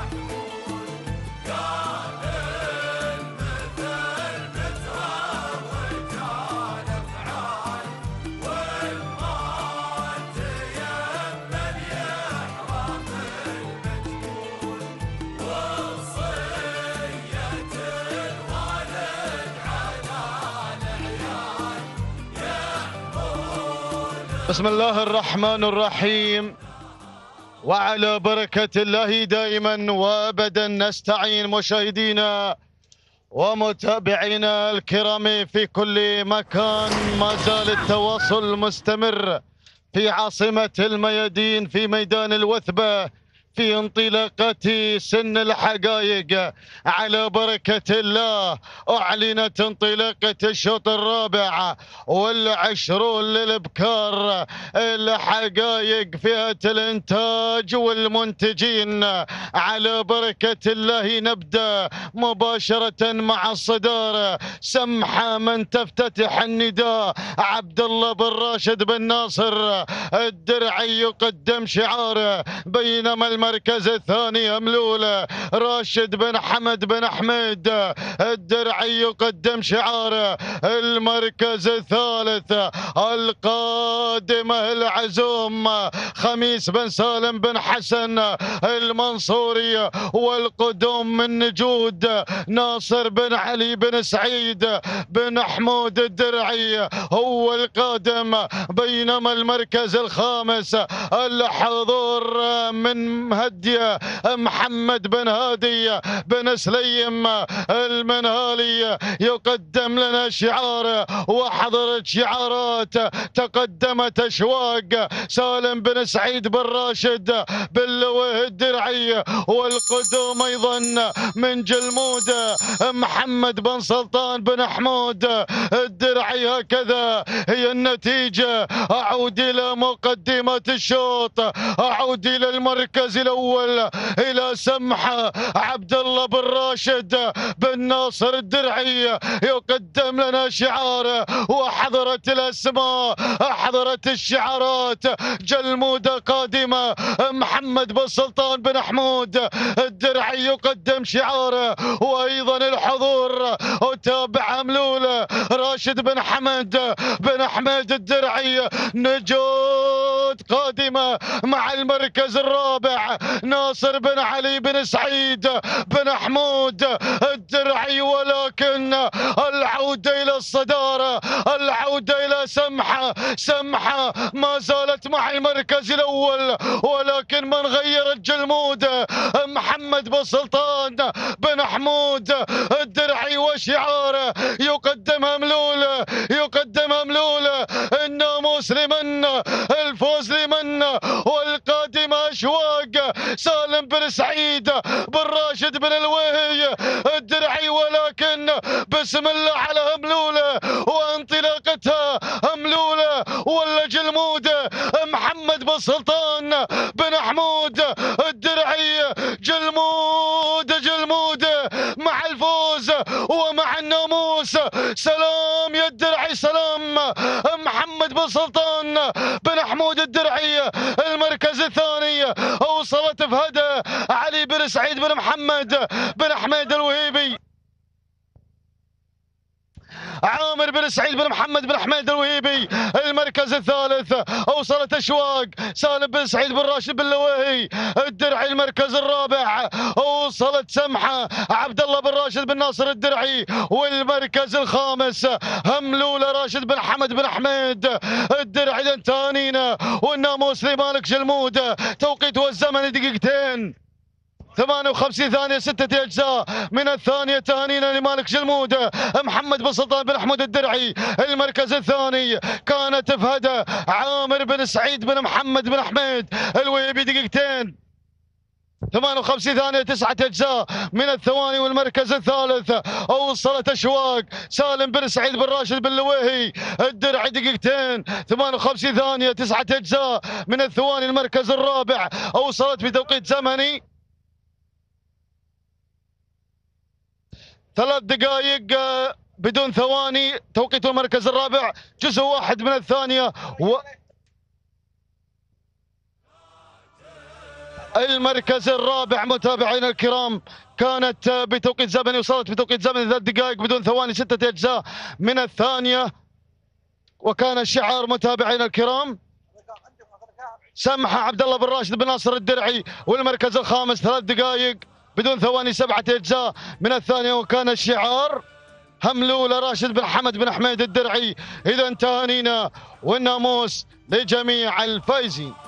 بسم الله الرحمن الرحيم، وعلى بركة الله دائما وابدا نستعين. مشاهدينا ومتابعينا الكرام في كل مكان، ما زال التواصل مستمر في عاصمة الميادين في ميدان الوثبة في انطلاقة سن الحقائق. على بركة الله أعلنت انطلاقة الشوط الرابع والعشرون للابكار. الحقائق فئة الانتاج والمنتجين. على بركة الله نبدأ مباشرة مع الصدارة. سمحة من تفتتح النداء عبد الله بن راشد بن ناصر الدرعي يقدم شعاره، بينما المركز الثاني أملول راشد بن حمد بن أحمد الدرعي يقدم شعاره. المركز الثالث القادمة العزوم خميس بن سالم بن حسن المنصوري، والقدوم من نجود ناصر بن علي بن سعيد بن حمود الدرعي هو القادم. بينما المركز الخامس الحضور من مهدية محمد بن هادي بن سليم المنهالي يقدم لنا شعار. وحضرت شعارات تقدمت أشواق سالم بن سعيد بن راشد بن لويه الدرعي، والقدوم أيضا من جلمود محمد بن سلطان بن حمود الدرعي. هكذا هي النتيجة. أعود إلى مقدمة الشوط، أعود إلى المركز الأول إلى سمحة عبد الله بن راشد بن ناصر الدرعي يقدم لنا شعار. وحضرت الأسماء، حضرت الشعارات. جلمودة قادمة محمد بن سلطان بن حمود الدرعي يقدم شعاره، وأيضا الحضور وتابع أملول راشد بن حمد بن أحمد الدرعي. نجود قادمة مع المركز الرابع ناصر بن علي بن سعيد بن حمود الدرعي، ولكن العودة إلى الصدارة، العودة إلى سمحة ما زالت مع المركز الأول، ولكن من غير الجلمود محمد بن سلطان بن حمود الدرعي وشعاره. يقدم أملول الناموس لمن، الفوز لمن، والقادم أشواق سالم بن سعيد بن راشد بن الوهي الدرعي، ولكن بسم الله على أملولة وانطلاقتها. أملولة ولا جلمودة محمد بن سلطان بن حمود الدرعي. جلمودة مع الفوز ومع الناموس. سلام يا الدرعي، سلام محمد بن سلطان بن حمود الدرعي. المركز الثاني وصلت فهدى علي بن سعيد بن محمد بن حميد الوهيبي. عامر بن سعيد بن محمد بن حميد الوهيبي. المركز الثالث اوصلت اشواق سالم بن سعيد بن راشد بن لويهي الدرعي. المركز الرابع اوصلت سمحه عبد الله بن راشد بن ناصر الدرعي. والمركز الخامس هملوله راشد بن حمد بن حميد الدرعي. الانتانينا والناموس لمالك جلموده. توقيت والزمن دقيقتين 58 ثانية 6 أجزاء من الثانية. تهانينا لمالك جلمودة محمد بن سلطان بن حمود الدرعي. المركز الثاني كانت فهدى عامر بن سعيد بن محمد بن حميد الوهيبي. دقيقتين 58 ثانية 9 أجزاء من الثواني. والمركز الثالث وصلت أشواق سالم بن سعيد بن راشد بن لويهي الدرعي. دقيقتين 58 ثانية 9 أجزاء من الثواني. المركز الرابع وصلت بتوقيت زمني 3 دقائق بدون ثواني. توقيت المركز الرابع جزء واحد من الثانية المركز الرابع متابعينا الكرام كانت بتوقيت زمني، وصلت بتوقيت زمني 3 دقائق بدون ثواني 6 أجزاء من الثانية. وكان الشعار متابعينا الكرام سمحة عبد الله بن راشد بن ناصر الدرعي، والمركز الخامس 3 دقائق بدون ثواني 7 أجزاء من الثانية. وكان الشعار هملولة راشد بن حمد بن حميد الدرعي. إذا تهانينا والناموس لجميع الفائزين.